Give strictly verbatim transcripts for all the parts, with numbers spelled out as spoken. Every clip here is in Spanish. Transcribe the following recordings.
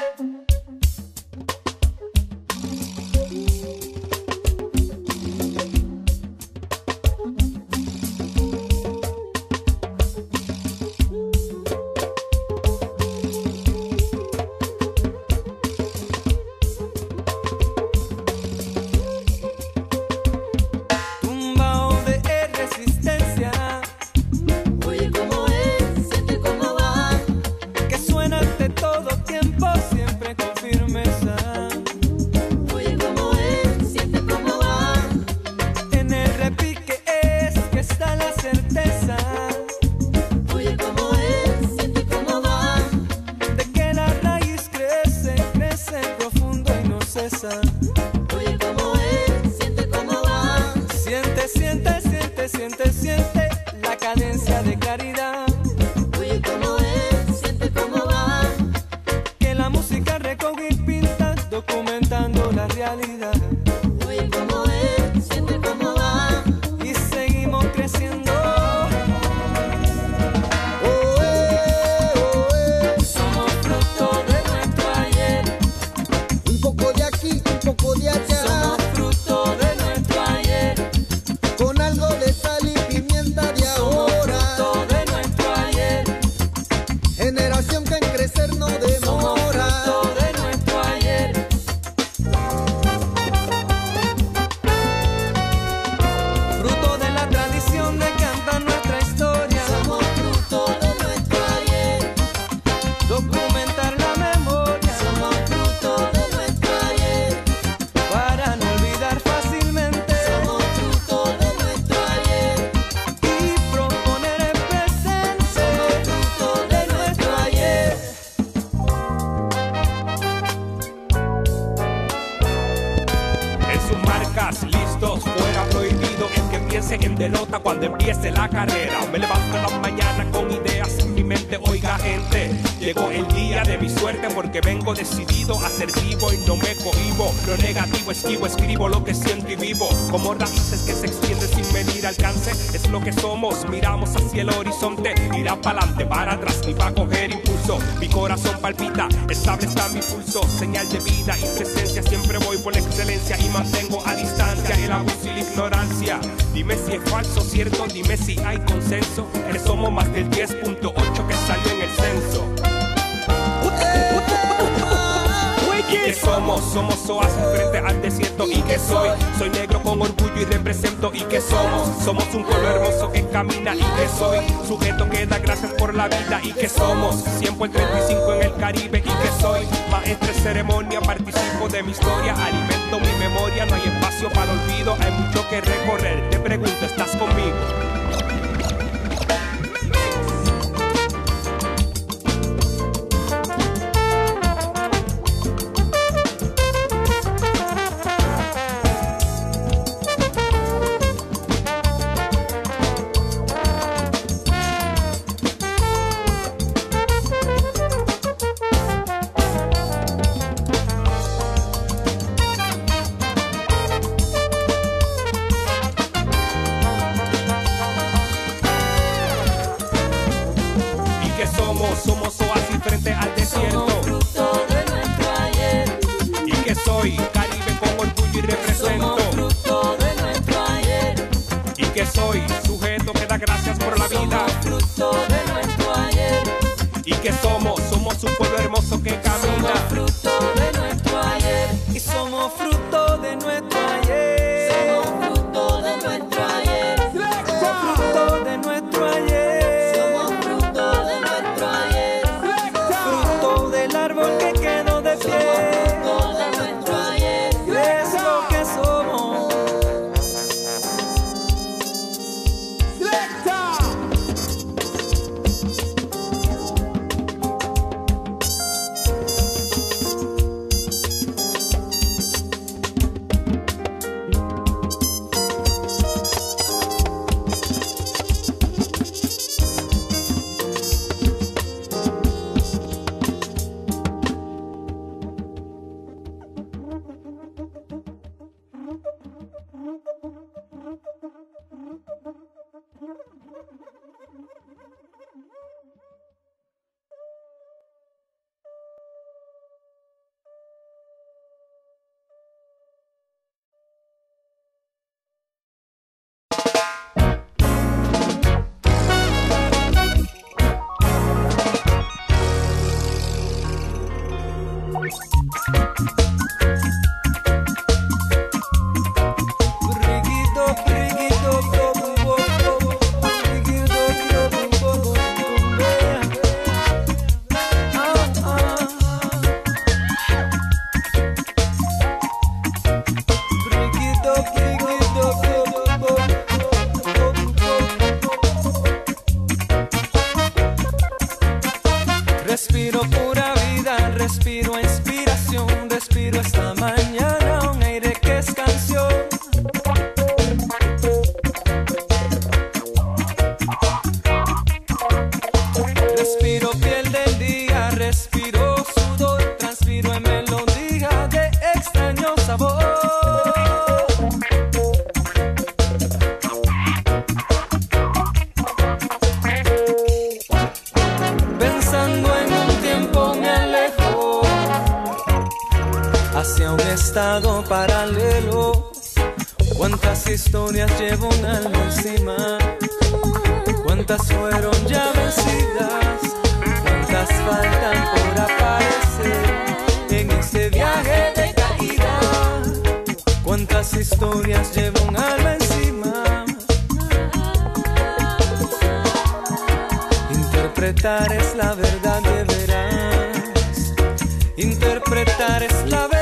En derrota cuando empiece la carrera. Me levanto en la mañana con ideas en mi mente. Oiga gente, llegó el día de mi suerte, porque vengo decidido a ser vivo y no me cohibo. Lo negativo esquivo, escribo lo que siento y vivo. Como raíces que se extienden sin medir alcance. Es lo que somos, miramos hacia el horizonte. Irá para adelante, para atrás, ni para coger impulso. Mi corazón palpita, estable está mi pulso. Señal de vida y presencia, siempre voy por la excelencia y mantengo a distancia el abuso y la ignorancia. Dime si es falso, cierto, dime si hay consenso. Que somos más del diez punto ocho que salió en el censo. ¿Y qué somos? Somos oasis frente al desierto. ¿Y qué soy? Soy negro con orgullo y represento. ¿Y qué somos? Somos un pueblo hermoso que camina. ¿Y qué soy? Sujeto que da gracias por la vida. ¿Y qué somos? Siempre el treinta y cinco en el Caribe. ¿Y qué soy? Maestre ceremonia, participo de mi historia, alimento mi memoria. No hay espacio para el olvido, hay mucho que recorrer. Te pregunto, ¿estás conmigo? Somos oasis frente al desierto. Somos fruto de nuestro ayer. ¿Y que soy? Caribe con orgullo y represento. Somos fruto de nuestro ayer. ¿Y que soy? Sujeto que da gracias por la vida. Somos fruto de nuestro ayer. ¿Y que somos? Somos un pueblo hermoso que camina. Somos fruto de nuestro ayer. Y somos fruto de nuestro ayer. Somos fruto de nuestro ayer. Somos fruto de nuestro ayer. respiro inspiración, respiro esta mañana un aire que es canción. Respiro piel del día, respiro sudor, transpiro en melodía de extraño sabor. Pensando en un tiempo me alejo hacia un estado paralelo. Cuántas historias llevo un alma encima, cuántas fueron ya vencidas, cuántas faltan por aparecer en este viaje de caída. Cuántas historias llevo un alma encima. Interpretar es la verdad, de veras. Interpretar es la verdad.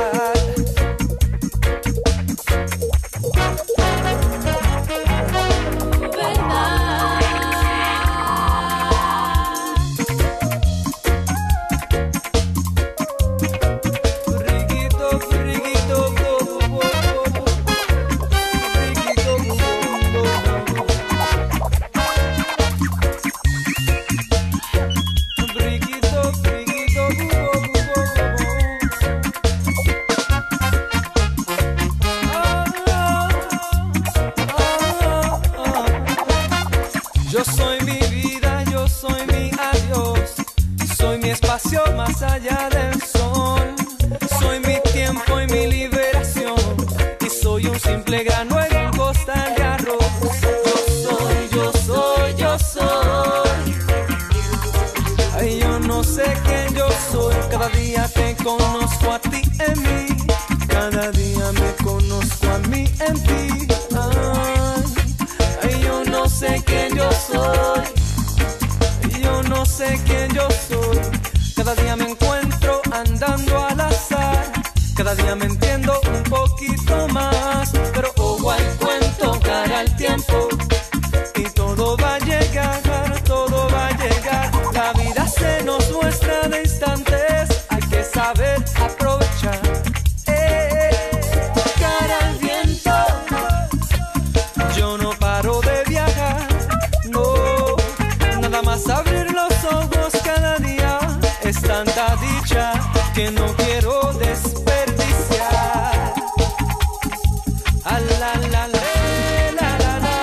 Yo soy mi vida, yo soy mi adiós, soy mi espacio más allá del sol, soy mi tiempo y mi liberación, y soy un simple grano en un costal de arroz. Yo soy, yo soy, yo soy. Ay, yo no sé quién yo soy, cada día te conozco a ti en mí, cada día me conozco a mí en ti. Ay, ay, yo no sé quién yo soy, yo no sé quién yo soy. Cada día me encuentro andando al azar, cada día me entiendo un poquito más, pero ojo al cuento, cara al tiempo, y todo va a llegar, todo va a llegar. La vida se nos muestra de instantes, hay que saber aprovechar. Eh, cara al viento, yo no paro de viajar, no, nada más abrir los ojos cada día, es tanta dicha que no quiero desperdiciar. Ah, la, la, la, la, la, la.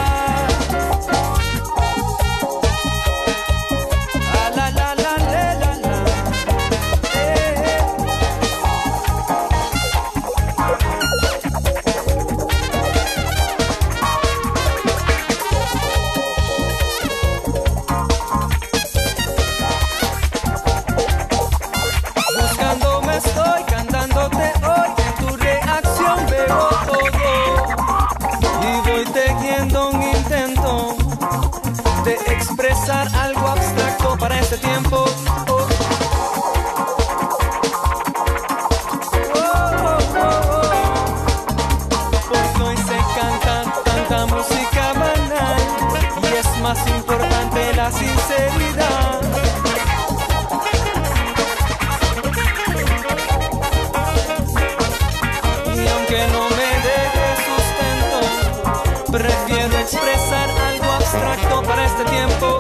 Ah, la, la, la, la, la, la. Eh, eh. Buscándome estoy, cantándote hoy, en tu reacción veo todo, y voy tejiendo un intento de expresar algo abstracto para este tiempo. Oh. Oh, oh, oh, oh. Porque hoy se canta tanta música banal y es más importante la sinceridad. Y aunque no me deje sustento, prefiero expresar algo abstracto para este tiempo.